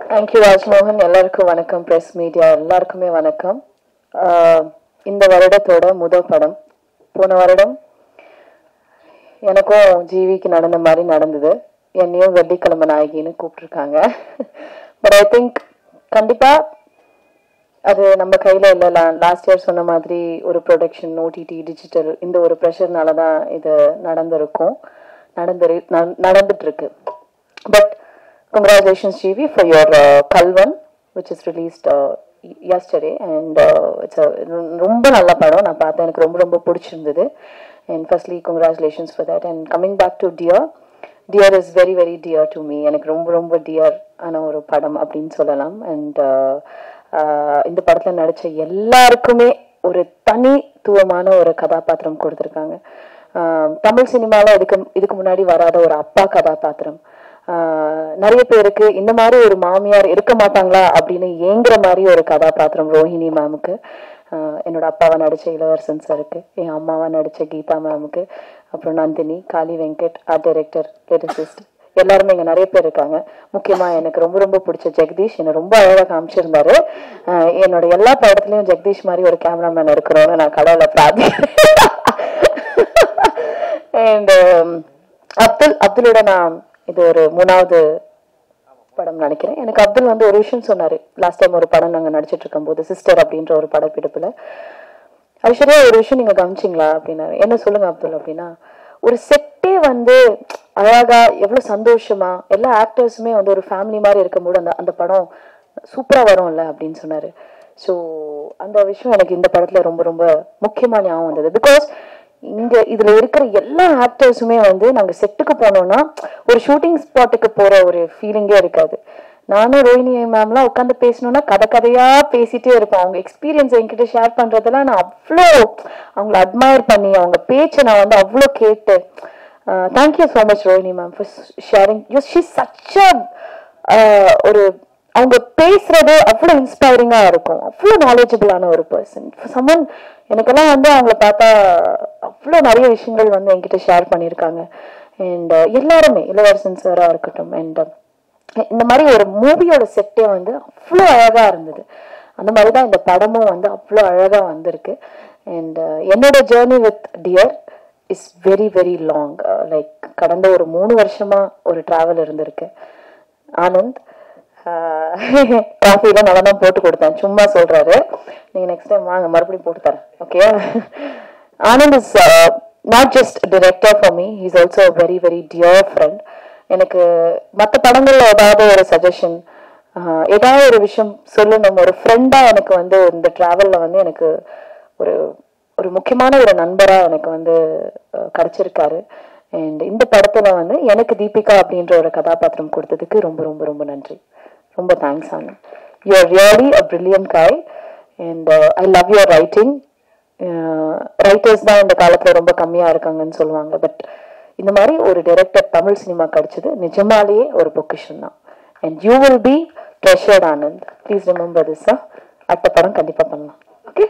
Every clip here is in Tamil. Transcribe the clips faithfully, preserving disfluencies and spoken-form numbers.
Thank you, Rajmohan. எல்லாருக்கும் வணக்கம். பிரஸ் மீடியா எல்லாருக்குமே வணக்கம். இந்த வருடத்தோட முதல் படம். போன வருடம் எனக்கும் ஜிவிக்கு நடந்த மாதிரி நடந்தது. என்னையும் வெள்ளிக்கிழமை நாயகின்னு கூப்பிட்டுருக்காங்க. பட் ஐ திங்க் கண்டிப்பா அது நம்ம கையில இல்லை. லாஸ்ட் இயர் சொன்ன மாதிரி ஒரு ப்ரொடக்ஷன், ஓடிடி, டிஜிட்டல், இந்த ஒரு ப்ரெஷர்னால தான் இது நடந்திருக்கும், நடந்து நடந்துட்டு இருக்கு. But congratulations G V for your uh, Kalvan, which is released uh, yesterday, and uh, it's a ரொம்ப நல்ல படம். நான் பார்த்தேன், எனக்கு ரொம்ப ரொம்ப பிடிச்சிருந்தது. And firstly congratulations for that. And coming back to Dear, Dear is very very dear to me. எனக்கு ரொம்ப ரொம்ப dear ஆன ஒரு படம் அப்படின்னு சொல்லலாம். And இந்த படத்துல நடிச்ச எல்லாருக்குமே ஒரு தனித்துவமான ஒரு கதாபாத்திரம் கொடுத்துருக்காங்க. தமிழ் சினிமாவில் இதுக்கு இதுக்கு முன்னாடி வராத ஒரு அப்பா கதாபாத்திரம். நிறைய பேருக்கு இந்த மாதிரி ஒரு மாமியார் இருக்க மாட்டாங்களா அப்படின்னு ஏங்குற மாதிரி ஒரு கதாபாத்திரம் ரோஹிணி மேமுக்கு, என்னோட அப்பாவை நடிச்ச இளவரசன் சாருக்கு, என் அம்மாவா நடிச்ச கீதா மேமுக்கு, அப்புறம் Nandini, Kaali Venkat, art director, lyricist, எல்லாருமே இங்க நிறைய பேர் இருக்காங்க. முக்கியமா எனக்கு ரொம்ப ரொம்ப பிடிச்ச ஜெகதீஷ் என்னை ரொம்ப அழகாக காமிச்சிருந்தாரு. என்னோட எல்லா படத்துலயும் ஜெகதீஷ் மாதிரி ஒரு கேமராமேன் இருக்கிறோன்னு நான் கடவுளை பிரார்த்திக்கிறேன். அண்ட் அப்துல் அப்துலோட நான் இது ஒரு மூணாவது படம் நினைக்கிறேன். எனக்கு அப்துல் வந்து ஒரு விஷயம் சொன்னாரு. லாஸ்ட் டைம் ஒரு படம் நாங்க நடிச்சிட்டு இருக்கும் போது, சிஸ்டர் அப்படின்ற ஒரு படப்பிடிப்புல, ஐஸ்வர்யா ஒரு விஷயம் நீங்க கவனிச்சிங்களா அப்படின்னாரு. என்ன சொல்லுங்க அப்துல் அப்படின்னா, ஒரு செட்டே வந்து அழகா எவ்வளவு சந்தோஷமா எல்லா ஆக்டர்ஸுமே வந்து ஒரு ஃபேமிலி மாதிரி இருக்கும்போது அந்த அந்த படம் சூப்பரா வரும்ல அப்படின்னு சொன்னாரு. ஸோ அந்த விஷயம் எனக்கு இந்த படத்துல ரொம்ப ரொம்ப முக்கியமா ஞாபகம் வந்தது. பிகாஸ் இங்க இதுல இருக்கிற எல்லா ஆக்டர்ஸுமே வந்து நாங்க செட்டுக்கு போனோம்னா ஒரு ஷூட்டிங் ஸ்பாட்டுக்கு போற ஒரு ஃபீலிங்கே இருக்காது. நானும் ரோஹிணி மேம்லாம் உட்காந்து பேசணும்னா கதை கதையா பேசிட்டே இருப்போம். அவங்க எக்ஸ்பீரியன்ஸ் என்கிட்ட ஷேர் பண்றதெல்லாம் நான் அவ்வளோ அவங்களை அட்மயர் பண்ணி, அவங்க பேச்சை நான் வந்து அவ்வளோ கேட்டு, thank you so much Rohini ma'am for sharing. You she such a ஒரு அவங்க பேசுறது அவ்வளோ இன்ஸ்பைரிங்கா இருக்கும். அவ்வளோ நாலேஜபிளான ஒரு பர்சன். சம்மன் எனக்கெல்லாம் வந்து அவங்கள பார்த்தா அவ்வளோ நிறைய விஷயங்கள் வந்து என்கிட்ட ஷேர் பண்ணியிருக்காங்க. அண்ட் எல்லாருமே, இளவரசன் சாரா இருக்கட்டும், அண்ட் இந்த மாதிரி ஒரு மூவியோட செட்டே வந்து அவ்வளோ அழகா இருந்தது. அந்த மாதிரிதான் இந்த படமும் வந்து அவ்வளோ அழகா வந்திருக்கு. அண்ட் என்னோட journey with dear is very very long. Like கடந்த ஒரு மூணு வருஷமா ஒரு டிராவல் இருந்திருக்கு. ஆனந்த் காஃபில நல்லா தான் போட்டு கொடுத்தேன், சும்மா சொல்றாரு, நீங்க நெக்ஸ்ட் டைம் வாங்க மறுபடியும் போட்டு தரேன். Okay. Anand is not just director for me, he is also a very very dear friend. எனக்கு மற்ற படங்கள்ல ஏதாவது ஒரு சஜஷன், ஏதாவது ஒரு விஷயம் சொல்லணும், ஒரு ஃப்ரெண்டா எனக்கு வந்து இந்த டிராவல்ல வந்து எனக்கு ஒரு ஒரு முக்கியமான ஒரு நண்பரா எனக்கு வந்து கிடைச்சிருக்காரு. அண்ட் இந்த படத்துல வந்து எனக்கு தீபிகா அப்படின்ற ஒரு கதாபாத்திரம் கொடுத்ததுக்கு ரொம்ப ரொம்ப ரொம்ப நன்றி. ரொம்ப thanks Anand. You are really a brilliant guy. And I love your writing. Writers தான் இந்த காலத்துல ரொம்ப கம்மியா இருக்காங்கன்னு சொல்லுவாங்க. பட் இந்த மாதிரி ஒரு டைரக்டர் தமிழ் சினிமா கிடைச்சது நிஜமாலேயே ஒரு பொக்கிஷன் தான். And you will be treasured Anand. Please remember this. அடுத்த படம் கண்டிப்பா பண்ணலாம். ஓகே.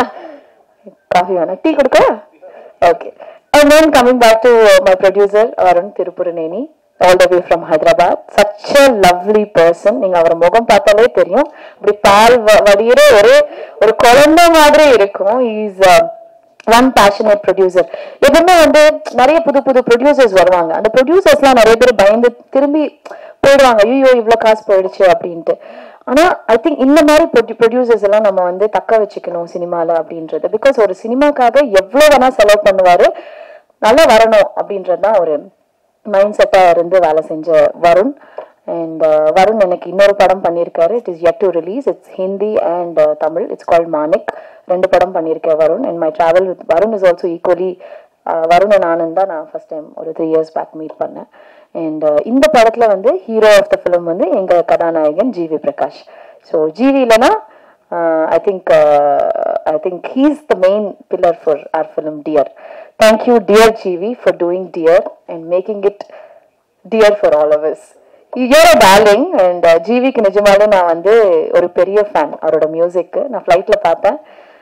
காஃபி வேணா, டீ கொடுக்க? Okay. And then coming back to uh, my producer Arun Thirupuraneni, all the way from Hyderabad. Such a lovely person. நீங்க அவர முகம் பார்த்தாலே தெரியும், இப்படி பால் வடியிற ஒரு ஒரு குழந்தை மாதிரி இருக்கும். He is uh, one passionate producer. எப்பவுமே வந்து நிறைய புது புது ப்ரொடியூசர்ஸ் வருவாங்க. அந்த ப்ரொடியூசர்ஸ்லாம் நிறைய பேர் பயந்து திரும்பி போயிடுவாங்க, ஐயோ இவ்வளவு காசு போயிடுச்சு அப்படின்ட்டு. ஆனா ஐ திங்க் இந்த மாதிரி ப்ரொடியூசர்ஸ் எல்லாம் நம்ம வந்து தக்க வச்சுக்கணும் சினிமால அப்படின்றது. பிகாஸ் ஒரு சினிமாக்காக எவ்வளவு வேணா செலவு பண்ணுவாரு, நல்லா வரணும் அப்படின்றதுதான் ஒரு மைண்ட் செட்டா இருந்து வேலை செஞ்ச வருண். அண்ட் வருண் எனக்கு இன்னொரு படம் பண்ணியிருக்காரு. It is yet to release. It's Hindi and Tamil. It's called Manik. ரெண்டு படம் பண்ணியிருக்கேன் Varun. And my travel with Varun is also equally. Varun and Anand தான் நான் ஃபர்ஸ்ட் டைம் ஒரு த்ரீ இயர்ஸ் பேக் மீட் பண்ணேன். அண்ட் இந்த படத்துல வந்து ஹீரோ ஆஃப் த ஃபிலிம் வந்து எங்க கதாநாயகன் ஜிவி பிரகாஷ். ஸோ ஜிவி இல்லைன்னா I think I think he is the main pillar for our film dear. Thank you dear G V for doing Dear and making it dear for all of us. You're a darling. And uh, G V க்கு நிஜமாலே நான் வந்து ஒரு பெரிய ஃபேன். அவரோட மியூசிக்கு நான் ஃப்ளைட்ல பார்த்தேன்.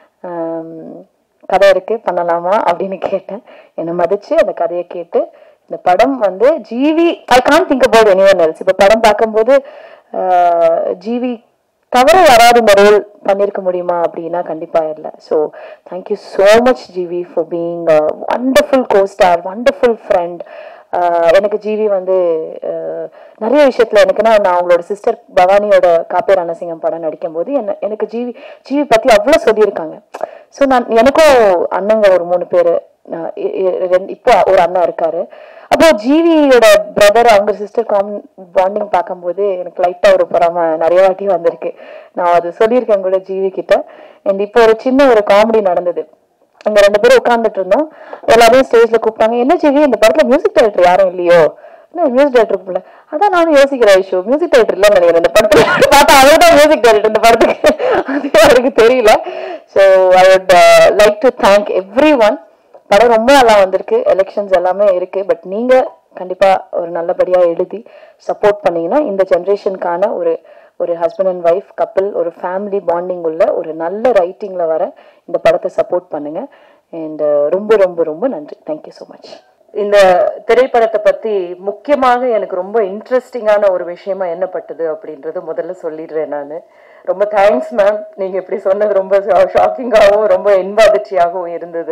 கதை இருக்கு பண்ணலாமா அப்படின்னு கேட்டேன். என்னை மதிச்சு அந்த கதையை கேட்டு இந்த படம் வந்து GV I can't think about anyone else. இப்போ படம் பார்க்கும்போது ஜிவி தவிர யாராவது இந்த ரோல் பண்ணியிருக்க முடியுமா அப்படின்னா கண்டிப்பா இல்லை. So thank you so much GV for being wonderful costar, wonderful friend. எனக்கு ஜிவி வந்து நிறைய விஷயத்துல எனக்குன்னா நான் அவங்களோட சிஸ்டர் பவானியோட காப்பே ரணசிங்கம் படம் நடிக்கும் போது என்ன எனக்கு ஜிவி ஜிவி பத்தி அவ்வளோ சொல்லியிருக்காங்க. ஸோ நான் எனக்கும் அண்ணங்க ஒரு மூணு பேர், இப்போ ஒரு அண்ணா இருக்காரு. அப்புறம் ஜிவியோட பிரதர் அவங்க சிஸ்டர் காம் பாண்டிங் பார்க்கும்போது எனக்கு லைட்டா ஒரு பொறாம நிறைய வாட்டி வந்திருக்கு. நான் அது சொல்லியிருக்கேன் கூட ஜிவி கிட்ட. அண்ட் இப்போ ஒரு சின்ன ஒரு காமெடி நடந்தது. அங்க ரெண்டு பேரும் உட்கார்ந்துட்டு இருந்தோம், எல்லாரையும் ஸ்டேஜ்ல கூப்பிட்டாங்க. என்ன ஜிவி இந்த படத்துல மியூசிக் டைரக்டர் யாரும் இல்லையோ? மியூசிக் டைரக்டர் போல. அதான் நானும் யோசிக்கிறேன், ஐஷோ மியூசிக் டைரக்டர் இல்ல நினைக்கிறேன் இந்த படத்துல. பார்த்தா அவர் தான் மியூசிக் டைரக்டர் இந்த படத்துக்கு. அது அவருக்கு தெரியல. So I would like to thank everyone. படம் ரொம்ப நல்லா வந்திருக்கு, எலெக்ஷன்ஸ் எல்லாமே இருக்கு. பட் நீங்க கண்டிப்பா ஒரு நல்லபடியா எழுதி சப்போர்ட் பண்ணீங்கன்னா இந்த ஜென்ரேஷனுக்கான ஒரு ஒரு ஹஸ்பண்ட் அண்ட் ஒய்ஃப் கப்பிள், ஒரு ஃபேமிலி பாண்டிங் உள்ள ஒரு நல்ல ரைட்டிங்ல வர இந்த படத்தை சப்போர்ட் பண்ணுங்க. அண்ட் ரொம்ப ரொம்ப ரொம்ப நன்றி. Thank you so much. இந்த திரைப்படத்தை பத்தி முக்கியமாக எனக்கு ரொம்ப இன்ட்ரெஸ்டிங்கான ஒரு விஷயமா என்ன பட்டது அப்படின்றது முதல்ல சொல்லிடுறேன். நான் ரொம்ப தேங்க்ஸ் மேம், நீங்க இப்படி சொன்னது ரொம்ப ஷாக்கிங்காகவும் ரொம்ப இன்ப அதிர்ச்சியாகவும் இருந்தது.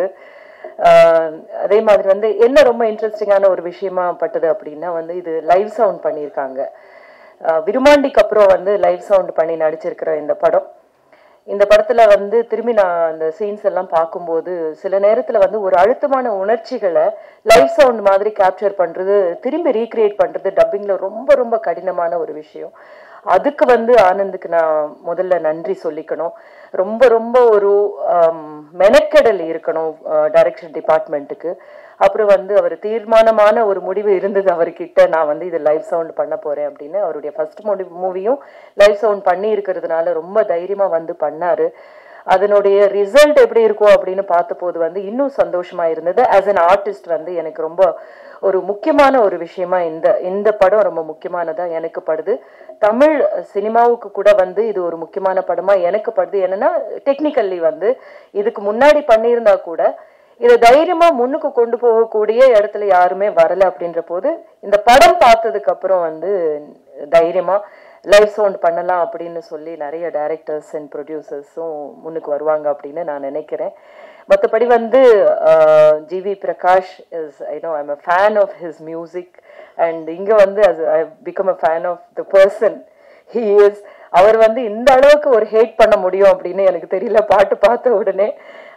அதே மாதிரி வந்து என்ன ரொம்ப இன்ட்ரெஸ்டிங்கான ஒரு விஷயமா பட்டது அப்படின்னா வந்து இது லைவ் சவுண்ட் பண்ணியிருக்காங்க. விருமாண்டிக்கு அப்புறம் வந்து லைவ் சவுண்ட் பண்ணி நடிச்சிருக்கிற இந்த படம். இந்த படத்துல வந்து திரும்பி நான் அந்த சீன்ஸ் எல்லாம் பார்க்கும்போது சில நேரத்துல வந்து ஒரு அழுத்தமான உணர்ச்சிகளை லைவ் சவுண்ட் மாதிரி கேப்சர் பண்றது, திரும்பி ரீக்ரியேட் பண்றது டப்பிங்ல ரொம்ப ரொம்ப கடினமான ஒரு விஷயம். அதுக்கு வந்து ஆனந்துக்கு நான் முதல்ல நன்றி சொல்லிக்கணும். ரொம்ப ரொம்ப ஒரு மெனக்கெடல் இருக்கணும் டைரக்ஷன் டிபார்ட்மெண்ட்டுக்கு. அப்புறம் வந்து அவர் தீர்மானமான ஒரு முடிவு இருந்தது அவர்கிட்ட, நான் வந்து இது லைவ் சவுண்ட் பண்ண போறேன் அப்படின்னு. அவருடைய ஃபர்ஸ்ட் மூவியும் லைவ் சவுண்ட் பண்ணி இருக்கிறதுனால ரொம்ப தைரியமா வந்து பண்ணாரு. அதனுடைய ரிசல்ட் எப்படி இருக்கும் அப்படின்னு பார்த்த போது வந்து இன்னும் சந்தோஷமா இருந்தது. ஆஸ் அன் ஆர்டிஸ்ட் வந்து எனக்கு ரொம்ப ஒரு முக்கியமான ஒரு விஷயமா இந்த இந்த படம் ரொம்ப முக்கியமானதா எனக்கு படுது. தமிழ் சினிமாவுக்கு கூட வந்து இது ஒரு முக்கியமான படமா எனக்கு படுது. என்னன்னா டெக்னிக்கல்லி வந்து இதுக்கு முன்னாடி பண்ணியிருந்தா கூட இதை தைரியமா முன்னுக்கு கொண்டு போகக்கூடிய இடத்துல யாருமே வரல. அப்படின்ற போது இந்த படம் பார்த்ததுக்கு அப்புறம் வந்து தைரியமா லைவ் சவுண்ட் பண்ணலாம் அப்படின்னு சொல்லி நிறைய டைரக்டர்ஸ் அண்ட் ப்ரொடியூசர்ஸும் முன்னுக்கு வருவாங்க அப்படின்னு நான் நினைக்கிறேன். மற்றபடி வந்து GV Prakash is I know I'm a fan of his music and இங்கே வந்து I become a fan of the person he is. அவர் வந்து இந்த அளவுக்கு ஒரு ஹேட் பண்ண முடியும் அப்படின்னு எனக்கு தெரியல. பாட்டு பார்த்த உடனே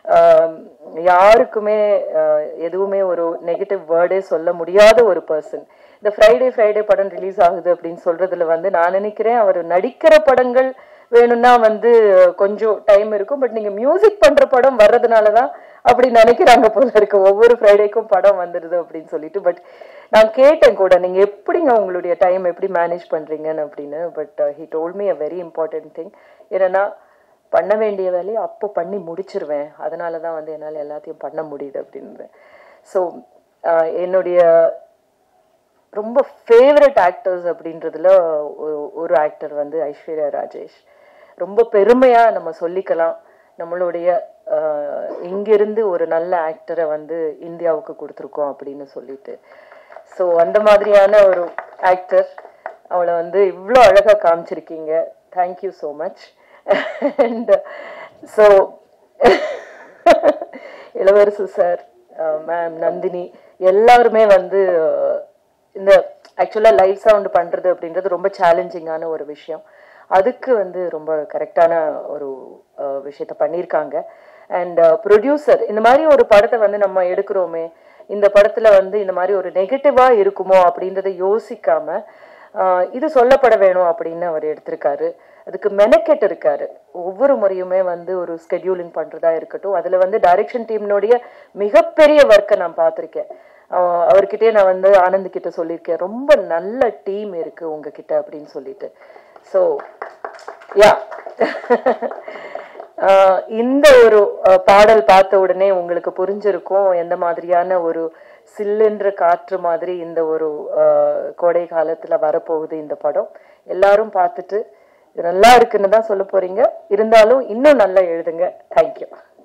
யாருக்குமே எதுவுமே ஒரு நெகட்டிவ் வேர்டே சொல்ல முடியாத ஒரு பர்சன். இந்த ஃப்ரைடே ஃப்ரைடே படம் ரிலீஸ் ஆகுது அப்படின்னு சொல்றதுல வந்து நான் நினைக்கிறேன் அவர் நடிக்கிற படங்கள் வேணும்னா வந்து கொஞ்சம் டைம் இருக்கும். பட் நீங்க மியூசிக் பண்ற படம் வர்றதுனாலதான் அப்படி நினைக்கிறாங்க போல இருக்கு. ஒவ்வொரு ஃப்ரைடேக்கும் படம் வந்துடுது அப்படின்னு சொல்லிட்டு. பட் நான் கேட்டேன் கூட நீங்க எப்படிங்க உங்களுடைய டைம் எப்படி மேனேஜ் பண்றீங்கன்னு அப்படின்னு. But he told me a very important thing. ஏன்னா பண்ண வேண்டிய வேலையை அப்போ பண்ணி முடிச்சிருவேன், அதனாலதான் வந்து என்னால் எல்லாத்தையும் பண்ண முடியுது அப்படின்னு. ஸோ என்னுடைய ரொம்ப ஃபேவரட் ஆக்டர்ஸ் அப்படின்றதுல ஒரு ஆக்டர் வந்து ஐஸ்வர்யா ராஜேஷ். ரொம்ப பெருமையா நம்ம சொல்லிக்கலாம், நம்மளுடைய இங்கிருந்து ஒரு நல்ல ஆக்டரை வந்து இந்தியாவுக்கு கொடுத்துருக்கோம் அப்படின்னு சொல்லிட்டு. ஸோ அந்த மாதிரியான ஒரு ஆக்டர், அவளை வந்து இவ்வளோ அழகா காமிச்சிருக்கீங்க. Thank you so much. And so Ilavarasu sir, ma'am Nandini, எல்லாருமே வந்து இந்த ஆக்சுவலா லைவ் சவுண்ட் பண்றது அப்படின்றது ரொம்ப சேலஞ்சிங்கான ஒரு விஷயம். அதுக்கு வந்து ரொம்ப கரெக்டான ஒரு விஷயத்த பண்ணியிருக்காங்க. அண்ட் ப்ரொடியூசர், இந்த மாதிரி ஒரு படத்தை வந்து நம்ம எடுக்கிறோமே, இந்த படத்துல வந்து இந்த மாதிரி ஒரு நெகட்டிவா இருக்குமோ அப்படின்றத யோசிக்காம இது சொல்லப்பட வேணும் அப்படின்னு அவர் எடுத்திருக்காரு. அதுக்கு மெனக்கெட்டு இருக்காரு. ஒவ்வொரு முறையுமே வந்து ஒரு ஸ்கெடியூலிங் பண்றதா இருக்கட்டும், அதுல வந்து டைரக்ஷன் டீம்னுடைய மிகப்பெரிய ஒர்க்கை நான் பார்த்திருக்கேன். அவர்கிட்டயே நான் வந்து ஆனந்த் கிட்ட சொல்லியிருக்கேன், ரொம்ப நல்ல டீம் இருக்கு உங்ககிட்ட அப்படின்னு சொல்லிட்டு. ஸோ யா இந்த ஒரு பாடல் பார்த்த உடனே உங்களுக்கு புரிஞ்சிருக்கும் எந்த மாதிரியான ஒரு சில்லுன்ற காற்று மாதிரி இந்த ஒரு கோடை காலத்துல வரப்போகுது இந்த படம். எல்லாரும் பார்த்துட்டு நல்லா இருக்குன்னு தான் சொல்ல போறீங்க. இருந்தாலும் இன்னும் நல்லா எழுதுங்க. தேங்க்யூ.